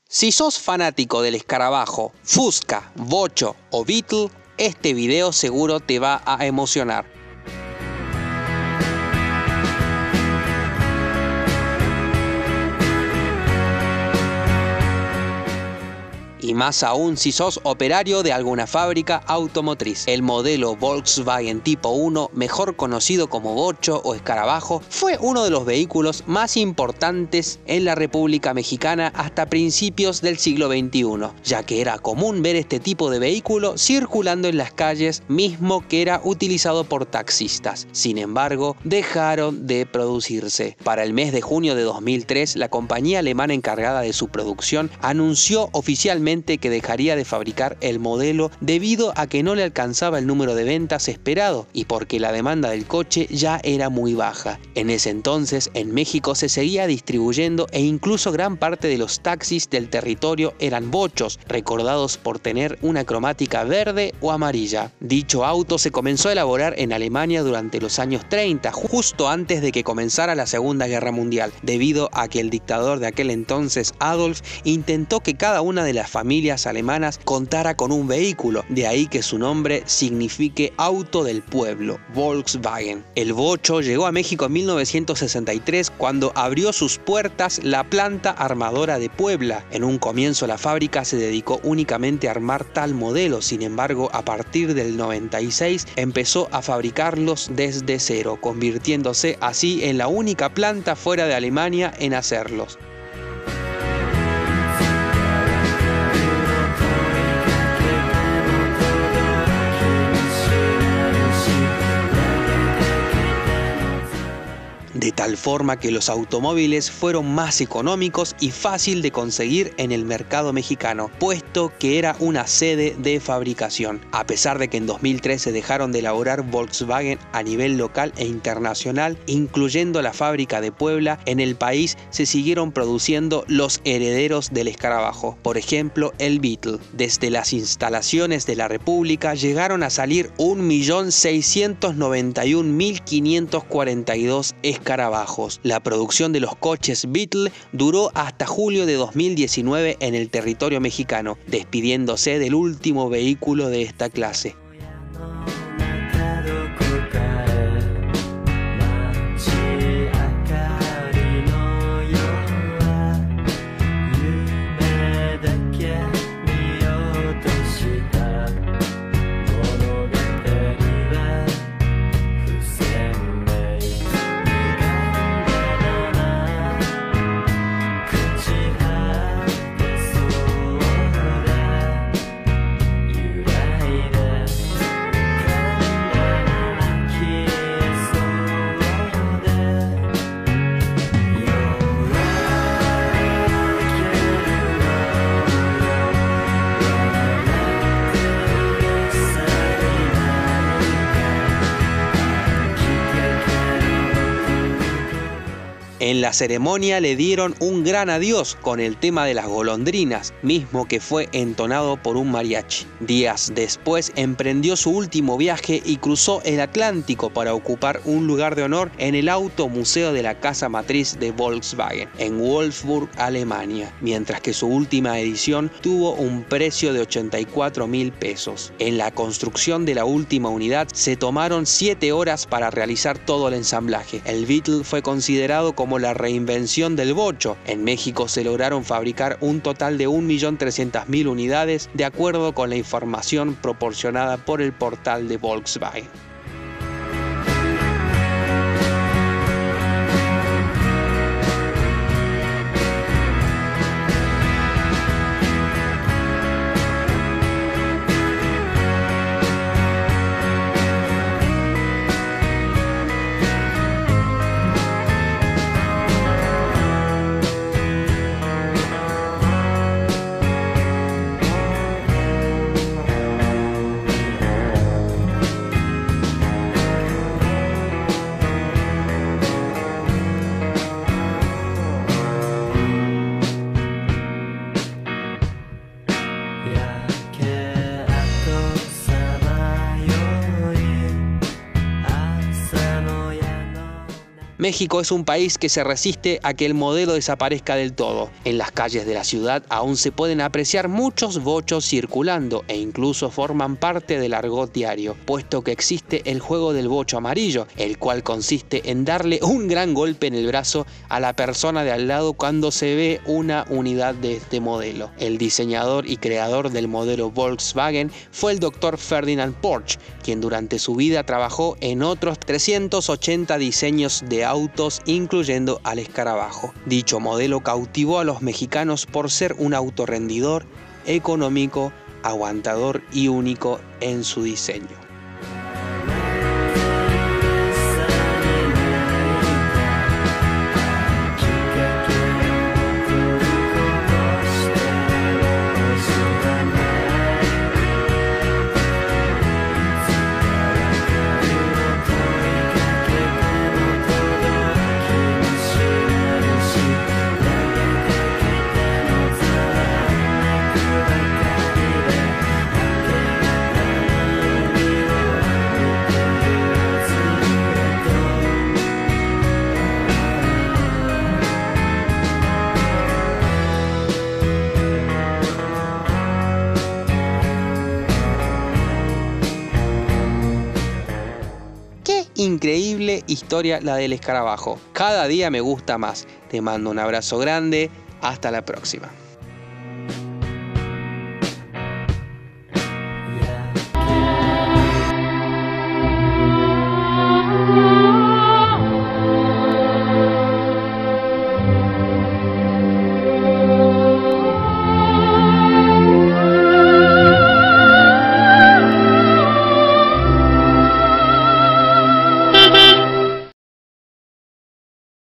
Si sos fanático del escarabajo, Fusca, bocho o Beetle, este video seguro te va a emocionar. Y más aún si sos operario de alguna fábrica automotriz. El modelo Volkswagen Tipo 1, mejor conocido como bocho o escarabajo, fue uno de los vehículos más importantes en la República Mexicana hasta principios del siglo XXI, ya que era común ver este tipo de vehículo circulando en las calles, mismo que era utilizado por taxistas. Sin embargo, dejaron de producirse. Para el mes de junio de 2003, la compañía alemana encargada de su producción anunció oficialmente que dejaría de fabricar el modelo debido a que no le alcanzaba el número de ventas esperado y porque la demanda del coche ya era muy baja. En ese entonces en México se seguía distribuyendo e incluso gran parte de los taxis del territorio eran bochos, recordados por tener una cromática verde o amarilla. Dicho auto se comenzó a elaborar en Alemania durante los años 30, justo antes de que comenzara la Segunda Guerra Mundial, debido a que el dictador de aquel entonces, Adolf, intentó que cada una de las familias alemanas contara con un vehículo, de ahí que su nombre signifique auto del pueblo, Volkswagen. El bocho llegó a México en 1963 cuando abrió sus puertas la planta armadora de Puebla. En un comienzo la fábrica se dedicó únicamente a armar tal modelo, sin embargo a partir del 96 empezó a fabricarlos desde cero, convirtiéndose así en la única planta fuera de Alemania en hacerlos. De tal forma que los automóviles fueron más económicos y fácil de conseguir en el mercado mexicano, puesto que era una sede de fabricación. A pesar de que en 2013 dejaron de elaborar Volkswagen a nivel local e internacional, incluyendo la fábrica de Puebla, en el país se siguieron produciendo los herederos del escarabajo, por ejemplo el Beetle. Desde las instalaciones de la República llegaron a salir 1.691.542 escarabajos. La producción de los coches Beetle duró hasta julio de 2019 en el territorio mexicano, despidiéndose del último vehículo de esta clase. En la ceremonia le dieron un gran adiós con el tema de las golondrinas, mismo que fue entonado por un mariachi. Días después emprendió su último viaje y cruzó el Atlántico para ocupar un lugar de honor en el Auto Museo de la casa matriz de Volkswagen, en Wolfsburg, Alemania, mientras que su última edición tuvo un precio de 84.000 pesos. En la construcción de la última unidad se tomaron 7 horas para realizar todo el ensamblaje. El Beetle fue considerado como la reinvención del bocho. En México se lograron fabricar un total de 1.300.000 unidades, de acuerdo con la información proporcionada por el portal de Volkswagen. México es un país que se resiste a que el modelo desaparezca del todo. En las calles de la ciudad aún se pueden apreciar muchos bochos circulando e incluso forman parte del argot diario, puesto que existe el juego del bocho amarillo, el cual consiste en darle un gran golpe en el brazo a la persona de al lado cuando se ve una unidad de este modelo. El diseñador y creador del modelo Volkswagen fue el Dr. Ferdinand Porsche, quien durante su vida trabajó en otros 380 diseños de autos, incluyendo al escarabajo. Dicho modelo cautivó a los mexicanos por ser un auto rendidor, económico, aguantador y único en su diseño. Increíble historia la del escarabajo. Cada día me gusta más. Te mando un abrazo grande. Hasta la próxima.